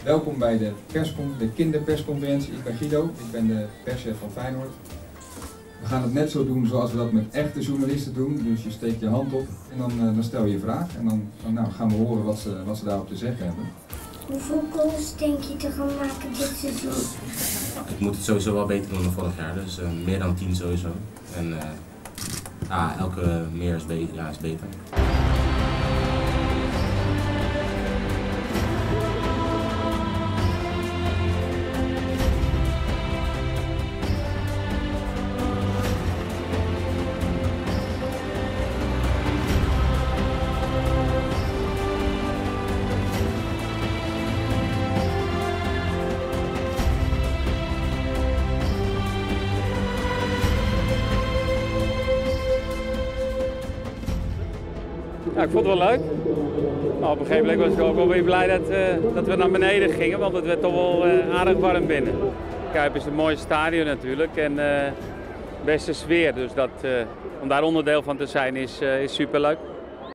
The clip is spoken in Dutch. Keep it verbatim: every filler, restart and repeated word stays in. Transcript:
Welkom bij de, perscon de kinderpersconferentie. Ik ben Guido, ik ben de perschef van Feyenoord. We gaan het net zo doen zoals we dat met echte journalisten doen. Dus je steekt je hand op en dan, uh, dan stel je je vraag. En dan, dan nou, gaan we horen wat ze, wat ze daarop te zeggen hebben. Hoeveel goals denk je te gaan maken dit seizoen? Ik moet het sowieso wel beter doen dan vorig jaar, dus uh, meer dan tien sowieso. En uh, ja, elke meer is, be ja, is beter. Ja, ik vond het wel leuk. Maar op een gegeven moment was ik ook wel weer blij dat, uh, dat we naar beneden gingen, want het werd toch wel uh, aardig warm binnen. Kuip is een mooi stadion natuurlijk en uh, beste sfeer, dus dat, uh, om daar onderdeel van te zijn is, uh, is superleuk.